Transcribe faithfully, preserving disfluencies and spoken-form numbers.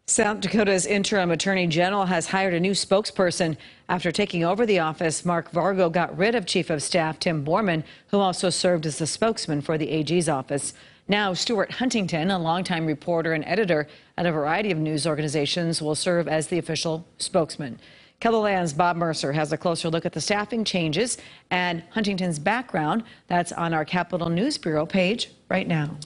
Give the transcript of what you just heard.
South Dakota's interim attorney general has hired a new spokesperson. After taking over the office, Mark Vargo got rid of Chief of Staff Tim Borman, who also served as the spokesman for the A G's office. Now, Stuart Huntington, a longtime reporter and editor at a variety of news organizations, will serve as the official spokesman. KELOLAND's Bob Mercer has a closer look at the staffing changes and Huntington's background. That's on our Capitol News Bureau page right now.